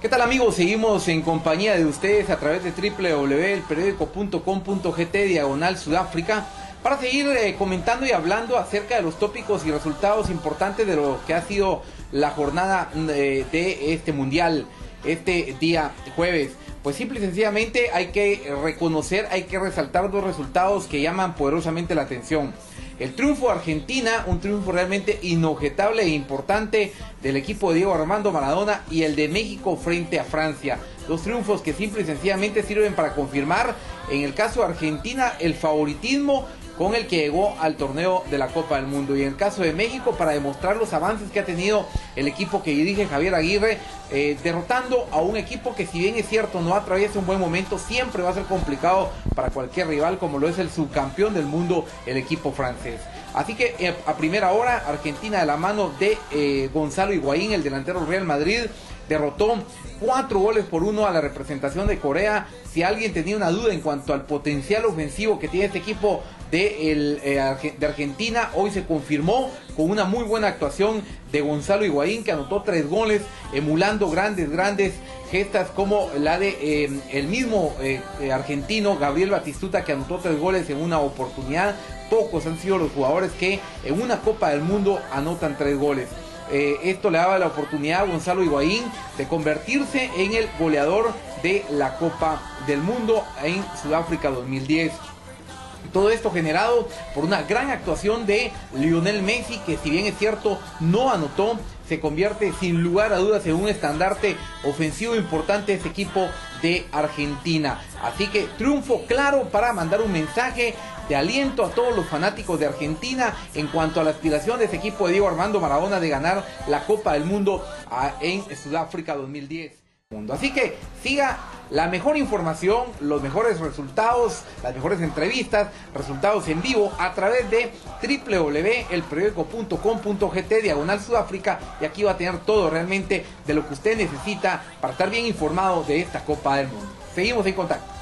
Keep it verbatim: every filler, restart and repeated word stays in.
¿Qué tal, amigos? Seguimos en compañía de ustedes a través de doble u doble u doble u punto el periódico punto com punto gt diagonal Sudáfrica para seguir eh, comentando y hablando acerca de los tópicos y resultados importantes de lo que ha sido la jornada eh, de este mundial este día jueves. Pues simple y sencillamente hay que reconocer, hay que resaltar dos resultados que llaman poderosamente la atención. El triunfo de Argentina, un triunfo realmente inobjetable e importante del equipo de Diego Armando Maradona, y el de México frente a Francia. Dos triunfos que simple y sencillamente sirven para confirmar, en el caso de Argentina, el favoritismo con el que llegó al torneo de la Copa del Mundo, y en el caso de México para demostrar los avances que ha tenido el equipo que dirige Javier Aguirre, eh, derrotando a un equipo que, si bien es cierto no atraviesa un buen momento, siempre va a ser complicado para cualquier rival, como lo es el subcampeón del mundo, el equipo francés. Así que eh, a primera hora, Argentina, de la mano de eh, Gonzalo Higuaín, el delantero del Real Madrid, derrotó cuatro goles por uno a la representación de Corea. Si alguien tenía una duda en cuanto al potencial ofensivo que tiene este equipo de, el, eh, de Argentina, hoy se confirmó con una muy buena actuación de Gonzalo Higuaín, que anotó tres goles, emulando grandes, grandes gestas como la de eh, el mismo eh, argentino Gabriel Batistuta, que anotó tres goles en una oportunidad. Pocos han sido los jugadores que en una Copa del Mundo anotan tres goles. Eh, esto le daba la oportunidad a Gonzalo Higuaín de convertirse en el goleador de la Copa del Mundo en Sudáfrica dos mil diez. Todo esto generado por una gran actuación de Lionel Messi, que, si bien es cierto no anotó, se convierte sin lugar a dudas en un estandarte ofensivo importante de este equipo de Argentina. Así que triunfo claro para mandar un mensaje de aliento a todos los fanáticos de Argentina en cuanto a la aspiración de ese equipo de Diego Armando Maradona de ganar la Copa del Mundo en Sudáfrica dos mil diez. Así que siga la mejor información, los mejores resultados, las mejores entrevistas, resultados en vivo a través de doble u doble u doble u punto el periódico punto com punto gt diagonal Sudáfrica, y aquí va a tener todo realmente de lo que usted necesita para estar bien informado de esta Copa del Mundo. Seguimos en contacto.